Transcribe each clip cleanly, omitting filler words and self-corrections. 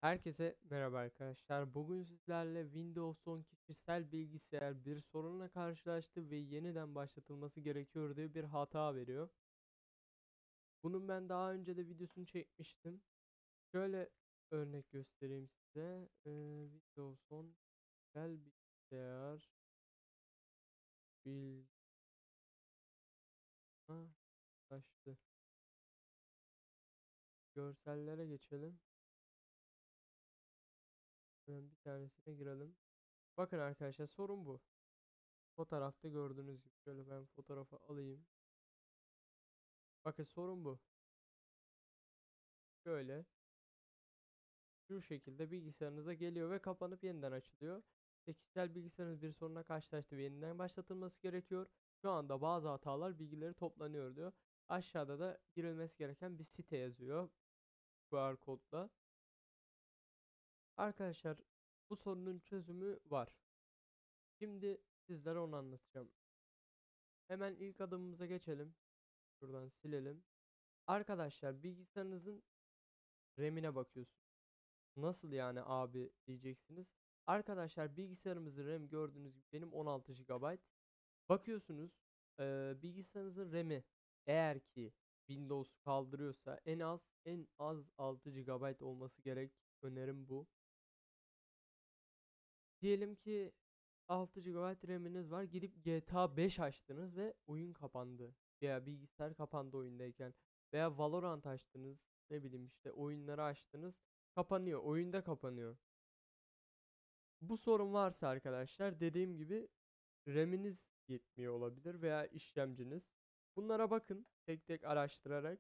Herkese merhaba arkadaşlar. Bugün sizlerle Windows 10 kişisel bilgisayar bir sorunla karşılaştı ve yeniden başlatılması gerekiyor diye bir hata veriyor. Bunun ben daha önce de videosunu çekmiştim. Şöyle örnek göstereyim size. Windows 10 kişisel bilgisayar bil Ha, başladı. Görsellere geçelim. Hemen bir tanesine girelim. Bakın arkadaşlar, sorun bu. Fotoğrafta gördüğünüz gibi şöyle ben fotoğrafı alayım. Bakın sorun bu. Şöyle şu şekilde bilgisayarınıza geliyor ve kapanıp yeniden açılıyor. Kişisel bilgisayarınız bir soruna karşılaştı ve yeniden başlatılması gerekiyor. Şu anda bazı hatalar bilgileri toplanıyor diyor. Aşağıda da girilmesi gereken bir site yazıyor QR kodla. Arkadaşlar, bu sorunun çözümü var. Şimdi sizlere onu anlatacağım. Hemen ilk adımımıza geçelim. Şuradan silelim. Arkadaşlar, bilgisayarınızın RAM'ine bakıyorsunuz. Nasıl yani abi diyeceksiniz. Arkadaşlar, bilgisayarımızın RAM gördüğünüz gibi benim 16 GB. Bakıyorsunuz, bilgisayarınızın RAM'i eğer ki Windows kaldırıyorsa en az 6 GB olması gerek. Önerim bu. Diyelim ki 6 GB RAM'iniz var. Gidip GTA 5 açtınız ve oyun kapandı. Veya bilgisayar kapandı oyundayken. Veya Valorant açtınız. Ne bileyim işte oyunları açtınız. Kapanıyor. Oyunda kapanıyor. Bu sorun varsa arkadaşlar, dediğim gibi RAM'iniz yetmiyor olabilir veya işlemciniz. Bunlara bakın tek tek araştırarak.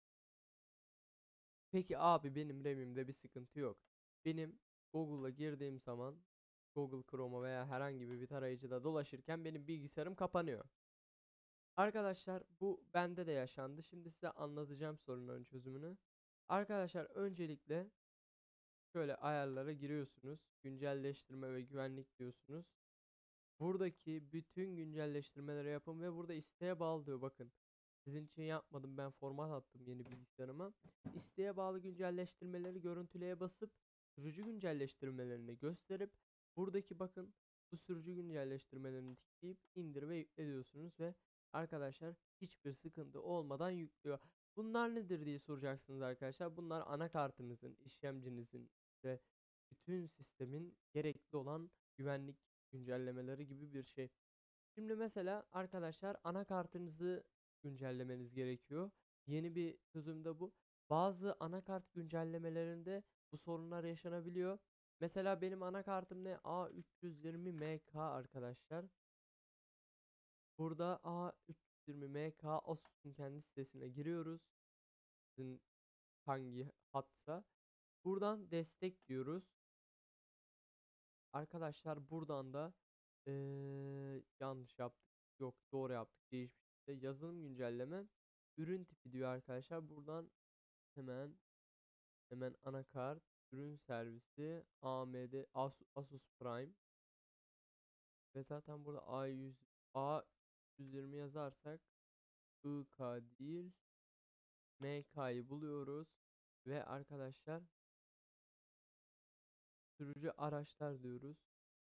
Peki abi, benim RAM'imde bir sıkıntı yok. Benim Google'a girdiğim zaman, Google Chrome'a veya herhangi bir tarayıcıda dolaşırken benim bilgisayarım kapanıyor. Arkadaşlar, bu bende de yaşandı. Şimdi size anlatacağım sorunların çözümünü. Arkadaşlar, öncelikle şöyle ayarlara giriyorsunuz. Güncelleştirme ve güvenlik diyorsunuz. Buradaki bütün güncelleştirmeleri yapın ve burada isteğe bağlı diyor, bakın. Sizin için yapmadım, ben format attım yeni bilgisayarıma. İsteğe bağlı güncelleştirmeleri görüntüleye basıp sürücü güncelleştirmelerini gösterip buradaki bakın bu sürücü güncelleştirmelerini tıklayıp indir ve yükle diyorsunuz ve arkadaşlar hiçbir sıkıntı olmadan yüklüyor. Bunlar nedir diye soracaksınız arkadaşlar. Bunlar anakartınızın, işlemcinizin ve bütün sistemin gerekli olan güvenlik güncellemeleri gibi bir şey. Şimdi mesela arkadaşlar, anakartınızı güncellemeniz gerekiyor. Yeni bir çözüm de bu. Bazı anakart güncellemelerinde bu sorunlar yaşanabiliyor. Mesela benim anakartım ne? A320MK arkadaşlar. Burada A320MK Asus'un kendi sitesine giriyoruz. Sizin hangi hatsa. Buradan destek diyoruz. Arkadaşlar, buradan da yanlış yaptık. Yok, doğru yaptık. Değişmiş. İşte yazılım güncelleme. Ürün tipi diyor arkadaşlar. Buradan hemen anakart, ürün servisi, AMD, Asus Prime. Ve zaten burada A120 yazarsak IK değil MK'yı buluyoruz. Ve arkadaşlar, sürücü araçlar diyoruz.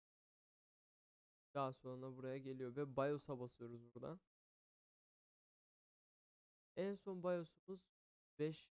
Daha sonra buraya geliyor ve BIOS'a basıyoruz buradan. En son BIOS'umuz 5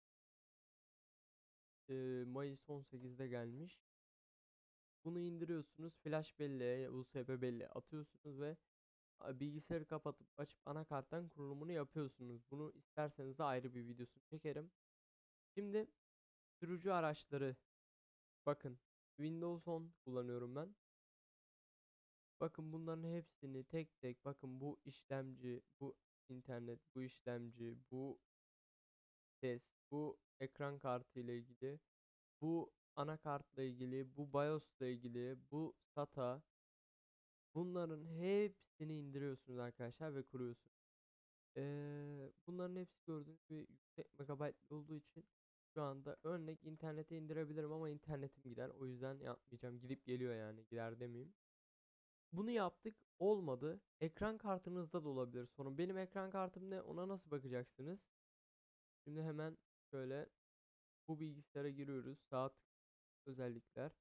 Mayıs 18'de gelmiş. Bunu indiriyorsunuz. Flash belleğe, USB belleğe atıyorsunuz ve bilgisayarı kapatıp açıp anakarttan kurulumunu yapıyorsunuz. Bunu isterseniz de ayrı bir videosunu çekerim. Şimdi sürücü araçları. Bakın, Windows 10 kullanıyorum ben. Bakın, bunların hepsini tek tek, bakın bu işlemci, bu internet, bu işlemci, bu ses, bu ekran kartı ile ilgili, bu anakartla ilgili, bu BIOS'la ilgili, bu SATA, bunların hepsini indiriyorsunuz arkadaşlar ve kuruyorsunuz. Bunların hepsi gördüğünüz gibi yüksek megabayt olduğu için şu anda örnek internete indirebilirim ama internetim gider. O yüzden yapmayacağım. Gidip geliyor yani. Gider demeyeyim. Bunu yaptık. Olmadı. Ekran kartınızda da olabilir sorun. Benim ekran kartım ne? Ona nasıl bakacaksınız? Şimdi hemen şöyle bu bilgisayara giriyoruz. Saat özellikler.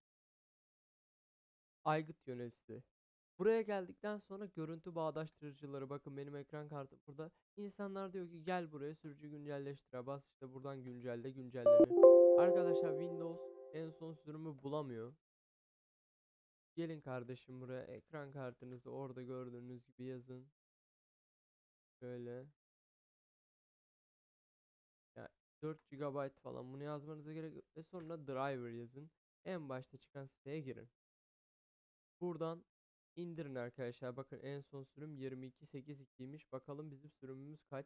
Aygıt yöneticisi. Buraya geldikten sonra görüntü bağdaştırıcıları, bakın benim ekran kartım burada. İnsanlar diyor ki gel buraya sürücü güncelleştire bas, işte buradan güncelleniyor. Arkadaşlar Windows en son sürümü bulamıyor. Gelin kardeşim buraya, ekran kartınızı orada gördüğünüz gibi yazın. Şöyle. Ya 4 GB falan, bunu yazmanıza gerek yok. Ve sonra driver yazın. En başta çıkan siteye girin. Buradan indirin arkadaşlar. Bakın en son sürüm 22.8.2'ymiş. Bakalım bizim sürümümüz kaç?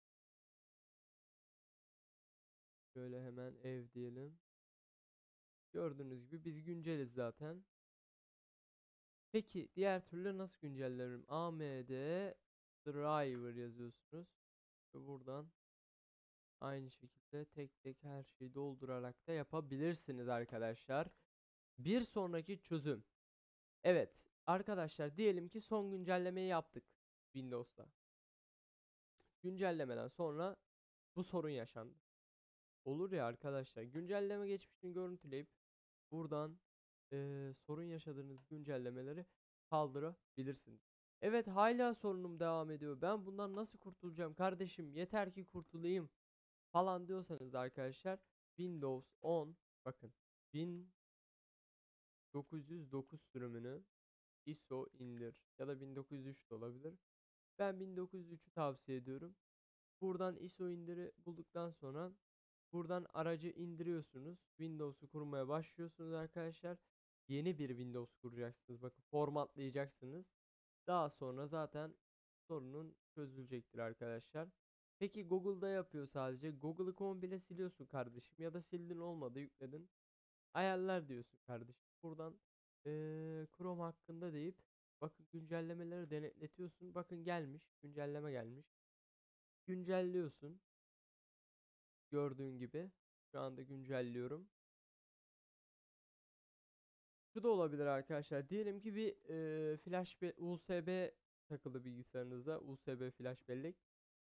Şöyle hemen ev diyelim. Gördüğünüz gibi biz günceliz zaten. Peki diğer türlü nasıl güncellerim? AMD driver yazıyorsunuz. Ve buradan aynı şekilde tek tek her şeyi doldurarak da yapabilirsiniz arkadaşlar. Bir sonraki çözüm. Evet arkadaşlar, diyelim ki son güncellemeyi yaptık Windows'ta. Güncellemeden sonra bu sorun yaşandı. Olur ya arkadaşlar, güncelleme geçmişini görüntüleyip buradan sorun yaşadığınız güncellemeleri kaldırabilirsiniz. Evet hala sorunum devam ediyor. Ben bundan nasıl kurtulacağım kardeşim? Yeter ki kurtulayım falan diyorsanız arkadaşlar, Windows 10, bakın 1909 sürümünü ISO indir ya da 1903 de olabilir. Ben 1903'ü tavsiye ediyorum. Buradan ISO indiri bulduktan sonra buradan aracı indiriyorsunuz. Windows'u kurmaya başlıyorsunuz arkadaşlar. Yeni bir Windows kuracaksınız. Bakın formatlayacaksınız. Daha sonra zaten sorunun çözülecektir arkadaşlar. Peki Google'da yapıyor sadece. Google'ı komple siliyorsun kardeşim. Ya da sildin olmadı yükledin. Ayarlar diyorsun kardeşim. Buradan Chrome hakkında deyip bakın güncellemeleri denetletiyorsun. Bakın gelmiş. Güncelleme gelmiş. Güncelliyorsun. Gördüğün gibi. Şu anda güncelliyorum. Şu da olabilir arkadaşlar. Diyelim ki bir USB takılı bilgisayarınıza. USB flash bellek.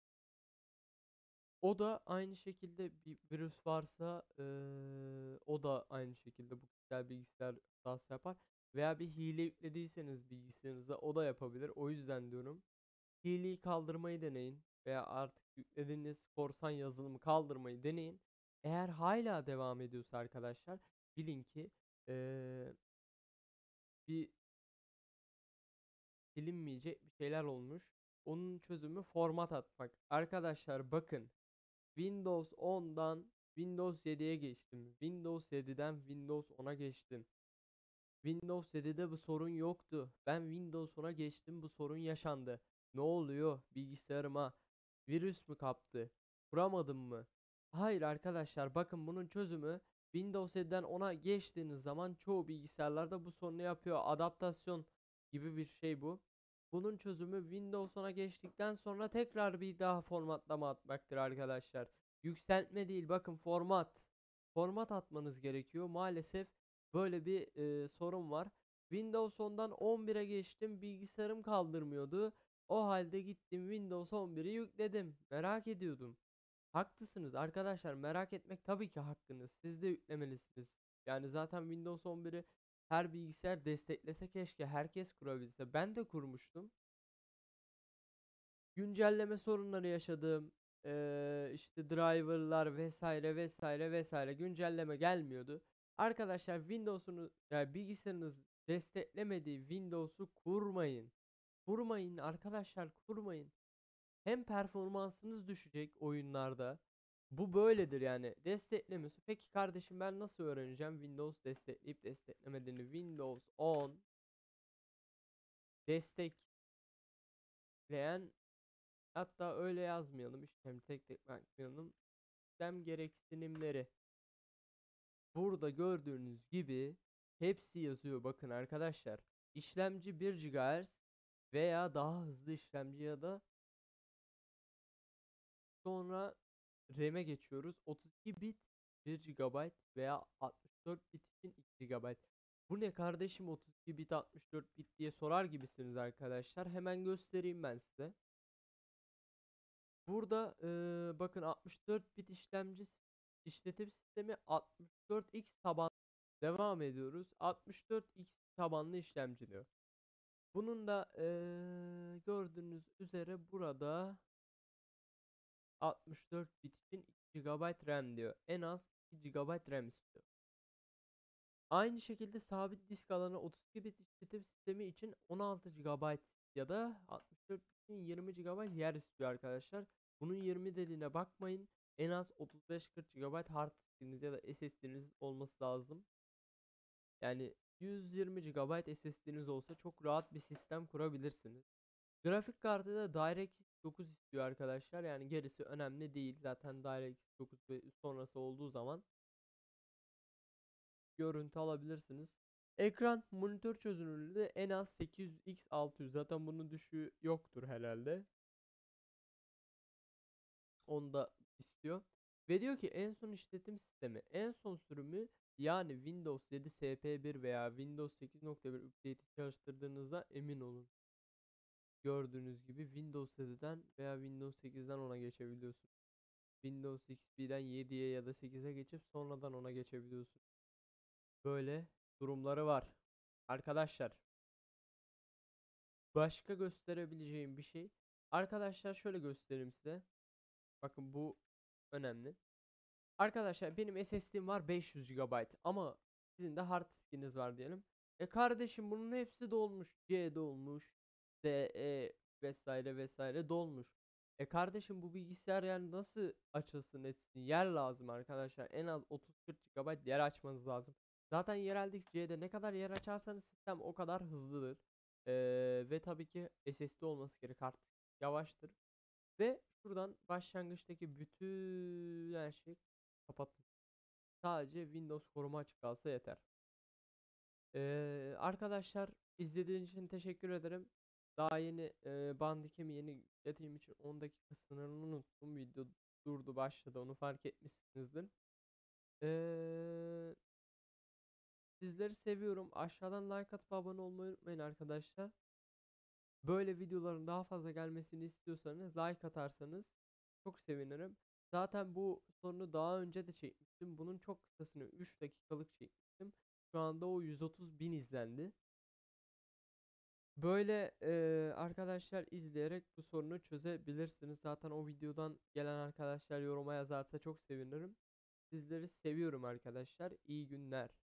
O da aynı şekilde bir virüs varsa o da aynı şekilde bu kişisel bilgisayar hatası yapar. Veya bir hile yüklediyseniz bilgisayarınıza o da yapabilir. O yüzden diyorum, hileyi kaldırmayı deneyin. Veya artık yüklediğiniz korsan yazılımı kaldırmayı deneyin. Eğer hala devam ediyorsa arkadaşlar, bilin ki bir silinmeyecek bir şeyler olmuş. Onun çözümü format atmak. Arkadaşlar bakın, Windows 10'dan Windows 7'ye geçtim. Windows 7'den Windows 10'a geçtim. Windows 7'de bu sorun yoktu. Ben Windows 10'a geçtim, bu sorun yaşandı. Ne oluyor? Bilgisayarıma virüs mü kaptı? Kuramadım mı? Hayır arkadaşlar, bakın bunun çözümü, Windows 7'den 10'a geçtiğiniz zaman çoğu bilgisayarlarda bu sorunu yapıyor. Adaptasyon gibi bir şey bu. Bunun çözümü Windows 10'a geçtikten sonra tekrar bir daha formatlama atmaktır arkadaşlar. Yükseltme değil, bakın format. Format atmanız gerekiyor. Maalesef böyle bir sorun var. Windows 10'dan 11'e geçtim. Bilgisayarım kaldırmıyordu. O halde gittim Windows 11'i yükledim. Merak ediyordum. Haklısınız arkadaşlar. Merak etmek tabii ki hakkınız. Siz de yüklemelisiniz. Yani zaten Windows 11'i her bilgisayar desteklese keşke herkes kurabilse. Ben de kurmuştum. Güncelleme sorunları yaşadım. İşte driverlar vesaire vesaire vesaire güncelleme gelmiyordu. Arkadaşlar Windows'unu, yani bilgisayarınız desteklemediği Windows'u kurmayın. Kurmayın arkadaşlar, kurmayın. Hem performansınız düşecek oyunlarda. Bu böyledir yani. Desteklemiyorsa. Peki kardeşim ben nasıl öğreneceğim Windows destekleyip desteklemediğini? Windows 10 destekleyen, hatta öyle yazmayalım, işlem tek tek bakmayalım. İşlem gereksinimleri. Burada gördüğünüz gibi hepsi yazıyor. Bakın arkadaşlar. İşlemci 1 GHz veya daha hızlı işlemci ya da sonra RAM'e geçiyoruz. 32 bit 1 GB veya 64 bit için 2 GB. Bu ne kardeşim, 32 bit 64 bit diye sorar gibisiniz arkadaşlar. Hemen göstereyim ben size. Burada bakın 64 bit işlemci işletim sistemi 64X taban. Devam ediyoruz. 64X tabanlı işlemci diyor. Bunun da gördüğünüz üzere burada 64 bit için 2 GB RAM diyor. En az 2 GB RAM istiyor. Aynı şekilde sabit disk alanı 32 bit işletim sistemi için 16 GB ya da 64 bit için 20 GB yer istiyor arkadaşlar. Bunun 20 dediğine bakmayın. En az 35-40 GB hard diskiniz ya da SSD'niz olması lazım. Yani 120 GB SSD'niz olsa çok rahat bir sistem kurabilirsiniz. Grafik kartı da DirectX 9 istiyor arkadaşlar. Yani gerisi önemli değil. Zaten DirectX 9 ve sonrası olduğu zaman görüntü alabilirsiniz. Ekran monitör çözünürlüğü de en az 800x600. Zaten bunun düşüğü yoktur herhalde. Onu da istiyor. Ve diyor ki en son işletim sistemi, en son sürümü yani Windows 7 SP1 veya Windows 8.1 update'i çalıştırdığınızda emin olun. Gördüğünüz gibi Windows 7'den veya Windows 8'den ona geçebiliyorsun. Windows XP'den 7'ye ya da 8'e geçip sonradan ona geçebiliyorsun. Böyle durumları var. Arkadaşlar başka gösterebileceğim bir şey. Arkadaşlar şöyle göstereyim size. Bakın bu önemli. Arkadaşlar benim SSD'm var 500 GB ama sizin de hard diskiniz var diyelim. Kardeşim bunun hepsi dolmuş. C dolmuş. D, E vesaire vesaire dolmuş. Kardeşim bu bilgisayar yani nasıl açılsın etsin? Yer lazım arkadaşlar. En az 30-40 GB yer açmanız lazım. Zaten yerel C'de ne kadar yer açarsanız sistem o kadar hızlıdır. Ve tabii ki SSD olması gerek. Kart yavaştır. Ve şuradan başlangıçtaki bütün her şeyi kapatın. Sadece Windows koruma açık kalsa yeter. Arkadaşlar izlediğiniz için teşekkür ederim. Daha yeni Bandicam'i yeni yüklettiğim için 10 dakika sınırını unuttum. Video durdu başladı, onu fark etmişsinizdir. Eee, Sizleri seviyorum. Aşağıdan like atıp abone olmayı unutmayın arkadaşlar. Böyle videoların daha fazla gelmesini istiyorsanız like atarsanız çok sevinirim. Zaten bu sorunu daha önce de çekmiştim. Bunun çok kısasını 3 dakikalık çekmiştim. Şu anda o 130 bin izlendi. Böyle arkadaşlar izleyerek bu sorunu çözebilirsiniz. Zaten o videodan gelen arkadaşlar yoruma yazarsa çok sevinirim. Sizleri seviyorum arkadaşlar. İyi günler.